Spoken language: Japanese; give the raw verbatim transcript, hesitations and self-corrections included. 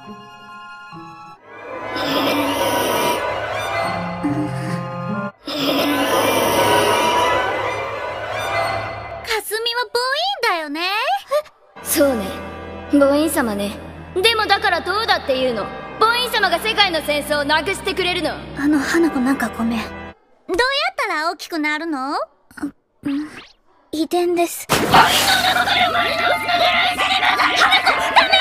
だよね。 そうね、ボイン様ね。でもだからどうだっていうの。ボイン様が世界の戦争をなくしてくれるの。 あの花子、なんかごめん。どうやったら大きくなるの？うん、遺伝です。花子ダメ！